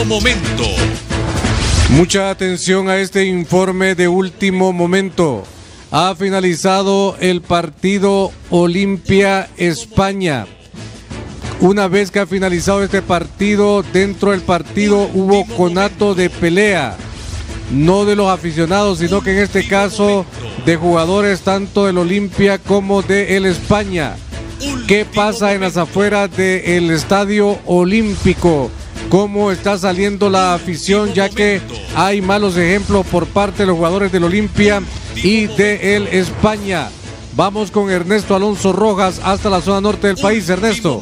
último momento. Mucha atención a este informe de último momento. Ha finalizado el partido Olimpia-España. Una vez que ha finalizado este partido, dentro del partido hubo conato de pelea. No de los aficionados, sino que en este caso de jugadores tanto del Olimpia como del España. ¿Qué pasa en las afueras del Estadio Olímpico? ¿Cómo está saliendo la afición? Ya que hay malos ejemplos por parte de los jugadores del Olimpia y del España. Vamos con Ernesto Alonso Rojas hasta la zona norte del país. Ernesto.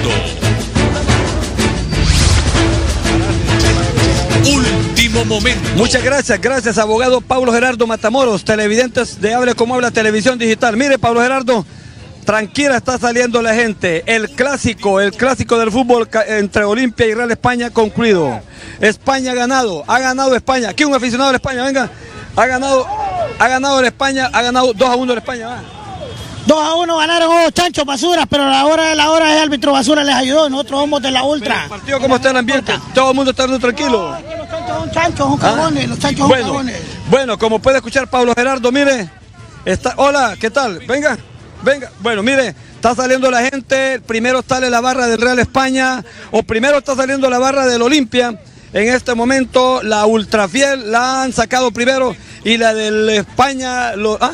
Último momento. Muchas gracias, abogado Pablo Gerardo Matamoros, televidentes de Hable Como Habla Televisión Digital. Mire, Pablo Gerardo, tranquila está saliendo la gente. El clásico del fútbol entre Olimpia y Real España concluido. España ha ganado España. Aquí un aficionado de España, venga. Ha ganado el España, ha ganado 2-1 el España. ¿Va? 2-1 ganaron los chanchos basuras, pero a la hora de la hora el árbitro basura les ayudó. Nosotros somos de la ultra. ¿El partido cómo está el ambiente? Todo el mundo está tranquilo. Los chanchos son chanchos, son cagones, los chanchos son cagones. Bueno, como puede escuchar Pablo Gerardo, mire, hola, ¿qué tal? Venga. Bueno, mire, está saliendo la gente, primero sale la barra del Real España, o primero está saliendo la barra del Olimpia. En este momento la ultrafiel la han sacado primero y la del España,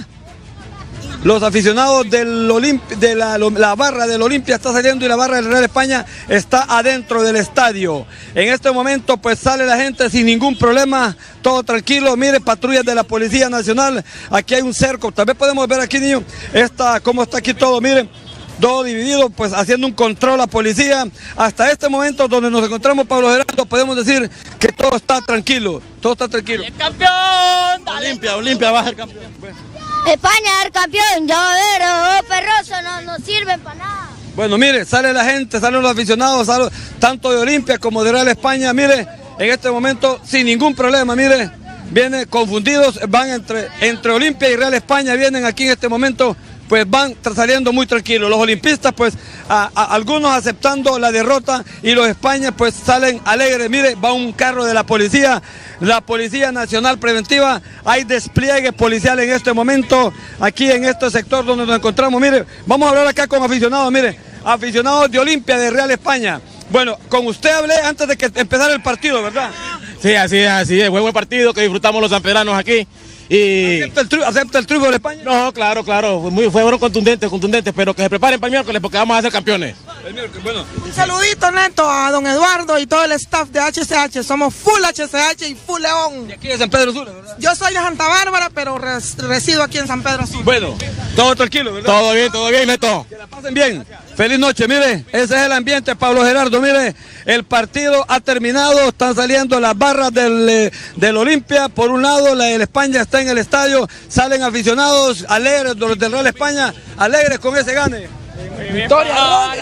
los aficionados del de la barra del Olimpia está saliendo y la barra del Real España está adentro del estadio. En este momento pues sale la gente sin ningún problema, todo tranquilo. Mire, patrullas de la Policía Nacional, aquí hay un cerco, tal vez podemos ver aquí, niño, cómo está aquí todo, miren. Todo dividido, pues haciendo un control a la policía. Hasta este momento donde nos encontramos, Pablo Gerardo, podemos decir que todo está tranquilo. Todo está tranquilo. ¡El campeón! Olimpia va a ser campeón. España es campeón, ya va a ver, perroso, no sirven para nada. Bueno, mire, sale la gente, salen los aficionados, tanto de Olimpia como de Real España, mire, en este momento sin ningún problema, mire, vienen confundidos, van entre Olimpia y Real España, vienen aquí en este momento, pues van saliendo muy tranquilos. Los olimpistas, pues, algunos aceptando la derrota y los España, pues, salen alegres. Mire, va un carro de la Policía Nacional Preventiva. Hay despliegue policial en este momento, aquí en este sector donde nos encontramos. Mire, vamos a hablar acá con aficionados, mire, aficionados de Olimpia, de Real España. Bueno, con usted hablé antes de que empezara el partido, ¿verdad? Sí, así es. Buen partido que disfrutamos los sanpedranos aquí. Y... ¿Acepta el triunfo de España? No, claro. Fueron contundentes, pero que se preparen para el miércoles porque vamos a ser campeones. Bueno. Un saludito, Neto, a don Eduardo y todo el staff de HCH. Somos full HCH y full León. ¿Y aquí de San Pedro Sula, verdad? Yo soy de Santa Bárbara, pero resido aquí en San Pedro Sula. Bueno, todo tranquilo, ¿verdad? Todo bien, Neto. Que la pasen bien. Feliz noche, mire, ese es el ambiente, Pablo Gerardo, mire, el partido ha terminado, están saliendo las barras del Olimpia, por un lado, la del España está en el estadio, salen aficionados alegres, los del Real España, alegres con ese gane. Victoria,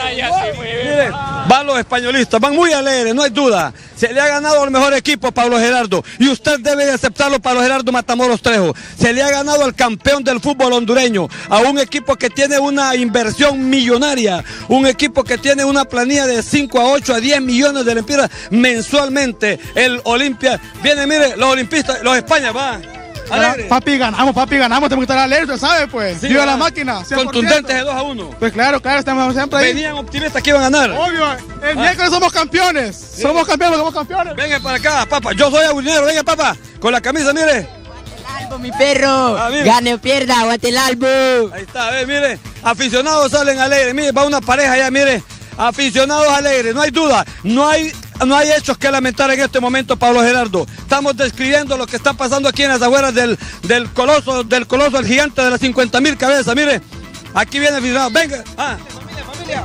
mire, van los españolistas, van muy alegres, no hay duda. Se le ha ganado al mejor equipo, Pablo Gerardo, y usted debe de aceptarlo, Pablo Gerardo Matamoros Trejo. Se le ha ganado al campeón del fútbol hondureño, a un equipo que tiene una inversión millonaria, un equipo que tiene una planilla de 5 a 8 a 10 millones de lempiras mensualmente. El Olimpia, viene, mire, los olimpistas, los España, va. Alegre. Papi, ganamos, tenemos que estar alegres, ¿sabes? Pues, sí, viva la máquina, 100%. Contundentes de 2-1. Pues claro, estamos siempre ahí. Venían optimistas que iban a ganar. Obvio, el miércoles somos campeones. Sí. Somos campeones. Venga para acá, papá, yo soy aguinero, venga, papá, con la camisa, mire. El Albo, mi perro, gane o pierda, aguante el Albo. Ahí está, mire, aficionados salen alegres, mire, va una pareja allá, mire, aficionados alegres, no hay duda, no hay hechos que lamentar en este momento, Pablo Gerardo. Estamos describiendo lo que está pasando aquí en las afueras del coloso, el gigante de las 50.000 cabezas. Mire, aquí viene el aficionado. Venga. Familia.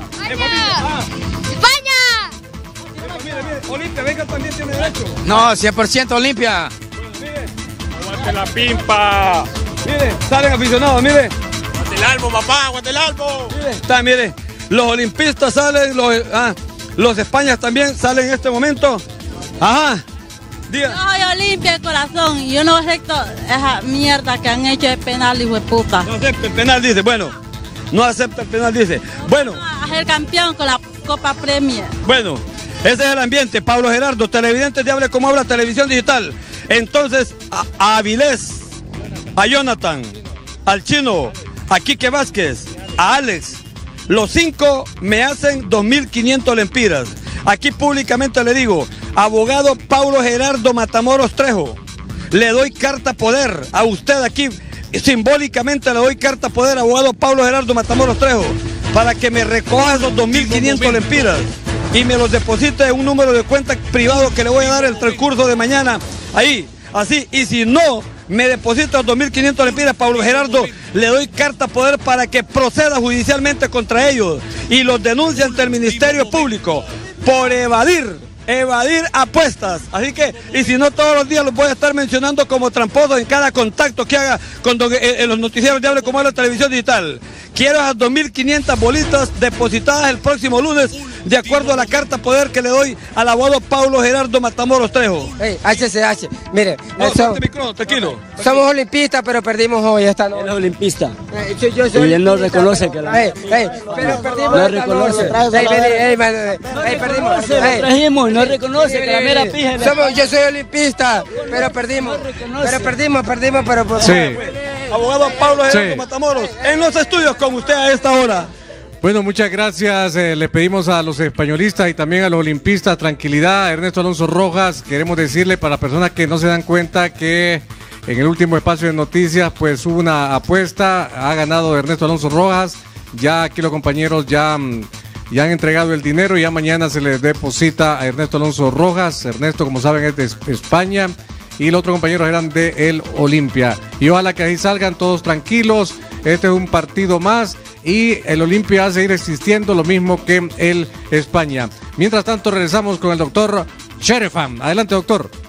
¡España! Mire, Olimpia, venga, también tiene derecho. No, 100% Olimpia. Bueno, mire. Aguante la pimpa. Mire, salen aficionados, mire. Aguante el Albo, papá, aguante el Albo. Mire, los olimpistas salen, los Españas también salen en este momento. Ajá. Diga. Yo soy Olimpia de corazón y yo no acepto esa mierda que han hecho de penal, hijo de puta. No acepta el penal, dice. Bueno, no acepta el penal, dice. Bueno. A ser campeón con la Copa Premier. Bueno, Ese es el ambiente. Pablo Gerardo, televidentes de Hable Como Habla, televisión digital. Entonces, a Avilés, a Jonathan, al Chino, a Quique Vázquez, a Alex, los 5 me hacen 2.500 lempiras. Aquí públicamente le digo, abogado Pablo Gerardo Matamoros Trejo, le doy carta poder a usted aquí, simbólicamente le doy carta poder, abogado Pablo Gerardo Matamoros Trejo, para que me recoja esos 2.500 lempiras y me los deposite en un número de cuenta privado que le voy a dar el transcurso de mañana, ahí, así, y si no me deposita los 2.500 lempiras, Pablo Gerardo, le doy carta poder para que proceda judicialmente contra ellos y los denuncie ante el Ministerio Público por evadir apuestas. Así que, y si no, todos los días los voy a estar mencionando como tramposos en cada contacto que haga en los noticieros de Hable Como Habla, televisión digital. Quiero esas 2.500 bolitas depositadas el próximo lunes, de acuerdo a la carta poder que le doy al abogado Pablo Gerardo Matamoros Trejo. Hey, HCH, mire, tranquilo. Somos olimpistas, pero perdimos hoy esta noche. Él es olimpista. Yo soy y él no reconoce que la... pero perdimos no reconoce. Perdimos. No reconoce que la mera pija... Yo soy olimpista, pero perdimos. Pero Sí. Abogado Pablo Gerardo Matamoros, en los estudios con usted a esta hora. Bueno, muchas gracias. Le pedimos a los españolistas y también a los olimpistas tranquilidad. Ernesto Alonso Rojas, queremos decirle para personas que no se dan cuenta que en el último espacio de noticias pues hubo una apuesta, ha ganado Ernesto Alonso Rojas. Ya aquí los compañeros ya han entregado el dinero y ya mañana se les deposita a Ernesto Alonso Rojas. Ernesto, como saben, es de España y los otros compañeros eran de el Olimpia. Y ojalá que ahí salgan todos tranquilos. Este es un partido más y el Olimpia va a seguir existiendo, lo mismo que el España. Mientras tanto, regresamos con el doctor Sherefan. Adelante, doctor.